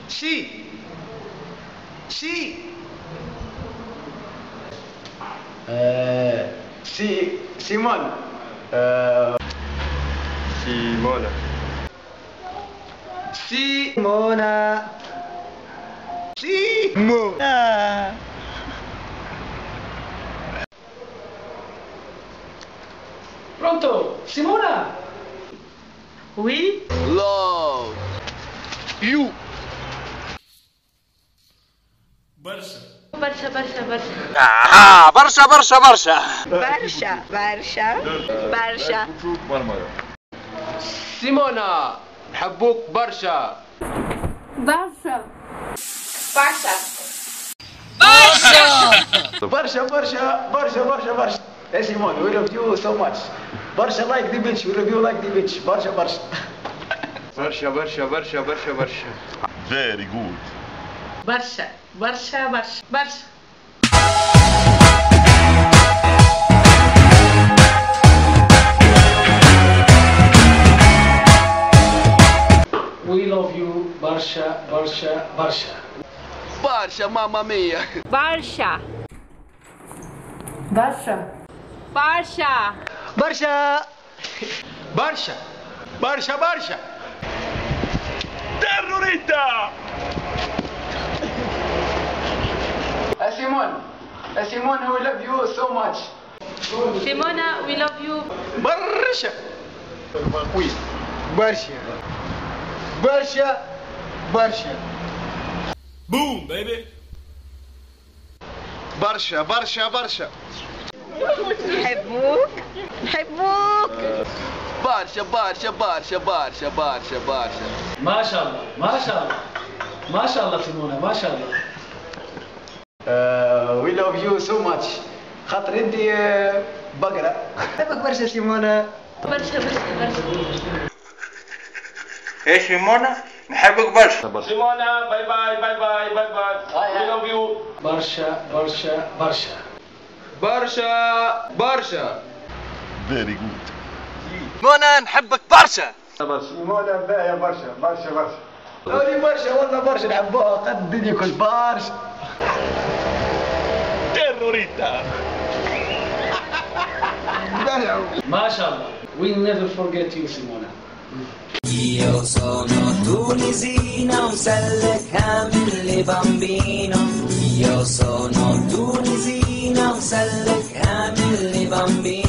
Sì. Sì. Sì, Simone. Simona. Simona. Simona. Pronto? Simona? Oui? Love you. برشا. برشا برشا برشا برشا برشا برشا. برشا برشا برشا. سيمونا نحبوك برشا. برشا برشا برشا برشا برشا برشا برشا. Hey Simone, we love you so much. برشا like the beach, we love you like the beach. برشا برشا. برشا برشا برشا برشا برشا. Very good. برشا برشا برشا برشا. We love you برشا برشا برشا. برشا ماما ميا. برشا برشا. برشا برشا برشا برشا برشا. Terrorista! Simone, we love you so much. سيمونا we love you. برشا. وي. برشا. برشا. برشا. Boom baby. برشا برشا برشا. نحبوك نحبوك. برشا برشا برشا برشا برشا برشا. ما شاء الله ما شاء الله ما شاء الله سيمونا ما شاء الله. We love you so much. خاطر انت بقرة. نحبك برشا سيمونة. برشا برشا برشا. ايش سيمونا؟ نحبك برشا. سيمونا باي باي باي باي باي باي. We love you. برشا برشا برشا. برشا برشا. Very good. منى نحبك برشا. سيمونا باهية برشا برشا برشا. هذه برشا والله برشا نحبوها قد الدنيا كل برشا. Terrorista! ما شاء الله. We never forget you Simona. Io sono tunisina, un selle camille bambino. Io sono tunisina, un selle camille bambino.